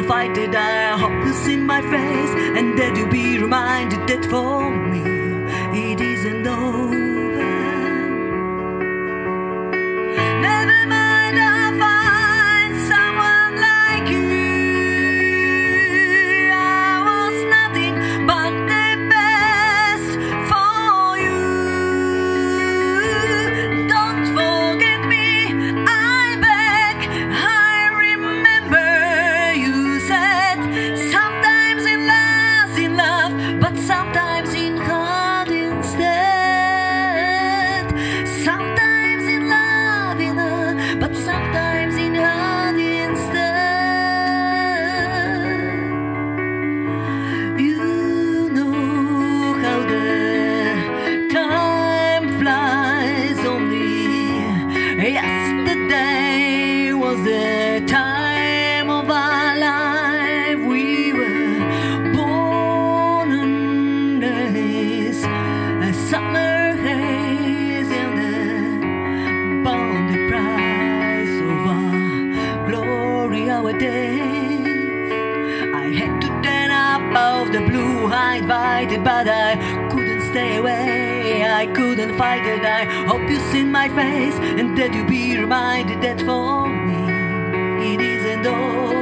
couldn't fight it. I hope you see my face and that you be reminded that for me it isn't over. Never mind, I'll find someone like you. I was nothing but the best for you. Don't forget me, I beg. I remember you said sometimes in love, but sometimes in heart instead. Sometimes in love, but sometimes in heart instead. You know how the time flies. Only yesterday was the time of our life. We were born in days, a summer haze, and the bounded price of our glory, our days. I had to turn up out of the blue, I invited, but I couldn't stay away. I couldn't fight it. I hope you see my face and that you be reminded that for me it isn't over.